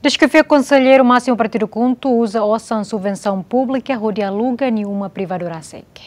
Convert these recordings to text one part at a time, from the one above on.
Descafé Conselheiro Máximo Partido Kuntu usa ossa subvenção pública rodeia aluga nenhuma privadora seca.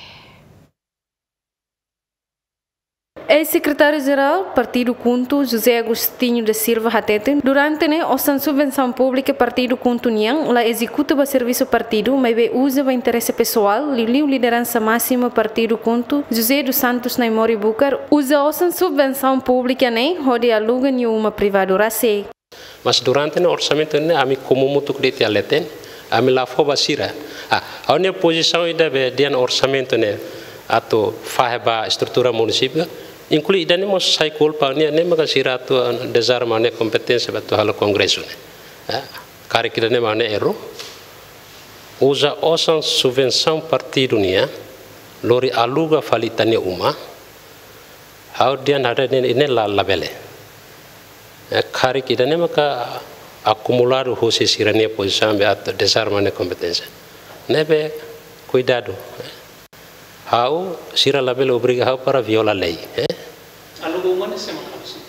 Ex-secretário-geral Partido Kuntu, José Agostinho da Silva Hateten, durante a subvenção pública Partido Kuntu Niang, la executa o serviço partido, mas usa o interesse pessoal, liu liderança máxima Partido Kuntu, José dos Santos Naimori Bucar, usa a subvenção pública rodeia aluga nenhuma privadora seca. Mas durante o orçamento kami como mutu kriti aleten kami lafo basira a minha posição ida be dia orçamento atau fahba estrutura município inclui ida nemos sai culpa ne magasira atu desarmane competência betu halo congresso kari kita ne mane erro usa osan subvenção partido lori aluga falitane uma how dia nada ne la labele kari kita ne maka acumular o hoje sirania posição be at desarmane competência nebe cuidado how sira label obriga how para viola lei aluga humana se makapsi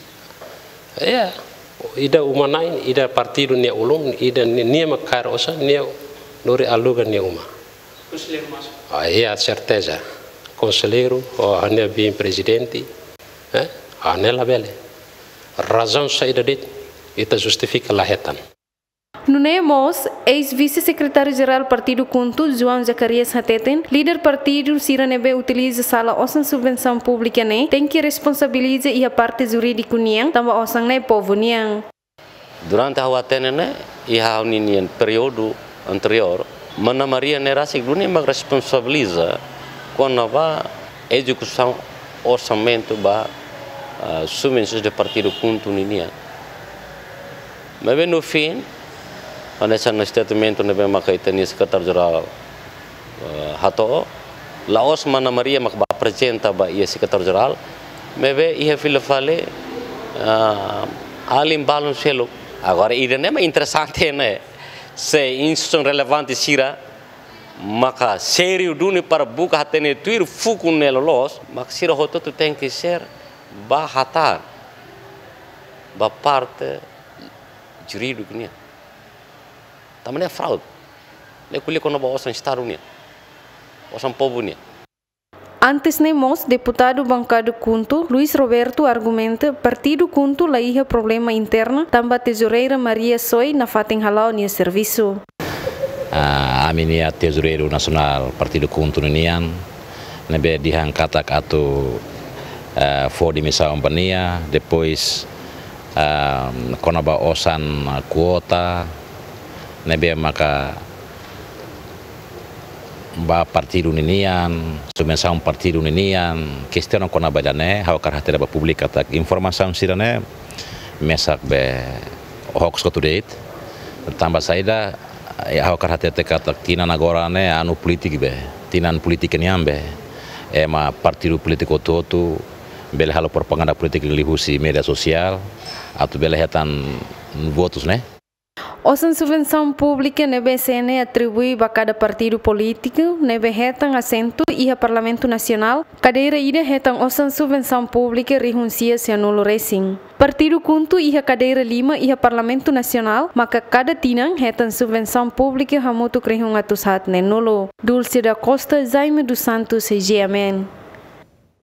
ida umanain ida partido ne ulung ida ne makar osa ne lori aluga ne uma conselheiro mas certeza conselheiro ou ane bem presidente ane labele razão saída dit itu justifica lahetan. Nunemos, ex-vice-secretário-geral Partido Kuntu, João Zacarias Hateten, líder partido Siranebe utiliza sala osan subvenção pública tem que responsabilizar e a parte jurídica niang, também osan povo niang. Durante a Hateten e a união período anterior, Mana Maria Nerasik dunia mag responsabiliza quando va execução orçamento ba subvenções do Partido Kuntu ninia. Mas no fim, nessa no statement ne bem makaitani secretário-geral hato laos Mana Maria mak apresenta ba ia secretário-geral mebe ia fila fale alim balon selo agora ida ne ma interessante se instituição relevante sira maka sério duni para buka hatene tuir fuku nelo los mak sira hoto tu tem que ser ba hatar ba parte jurídica nia também é fraude le kuli kono ba osan estado nia osan povo nia. Antes nemos deputado bancado Kuntu Luiz Roberto argumenta Partido Kuntu la ia problema interno também tesoureira Maria Soy na fatem halau nia serviço. A minha tesoureiro nacional Partido Kuntu nian nebe diangkatak atau for dimissão pania depois konaba osan kuota nebe maka ba partido ninian subvenção partido ninian questão konaba dane hawkar hatera ba publik atak informação sirane mesak be hoax to date tambah saida hawkar hatete katak tinan agora ne anu politik be tinan politik niambe ema partido politiko toto bela halo propaganda politik lihusi media sosial atau bela hetan votos Osan subvenção pública NBCN atribui a cada partido político, nebe hetan assento e a Parlamento Nacional, cadeira ida hetan osan subvenção pública renuncia se anulo racing. Partido Kuntu e a cadeira Lima e a Parlamento Nacional, maka cada tinang hetan subvenção pública hamutu krehung atusat nenulo. Dulce da Costa, Jaime dos Santos, GMN.